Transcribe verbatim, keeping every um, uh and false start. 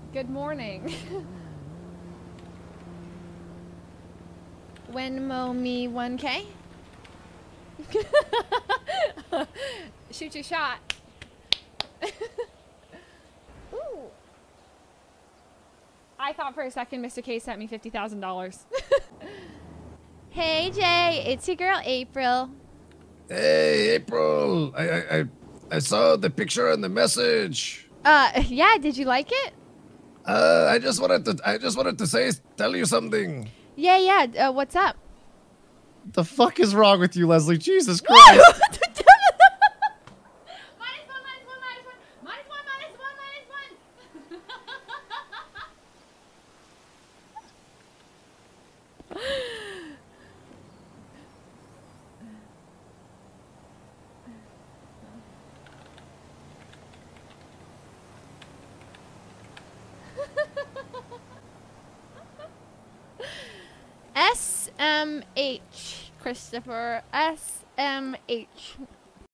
Good morning. Venmo me one K. Shoot your shot. Ooh. I thought for a second Mister K sent me fifty thousand dollars. Hey Jay, it's your girl April. Hey April, I, I I I saw the picture and the message. Uh, yeah, did you like it? Uh, I just wanted to I just wanted to say tell you something. Yeah, yeah. Uh, what's up? What the fuck is wrong with you, Leslie? Jesus Christ. S M H, Christopher. S M H.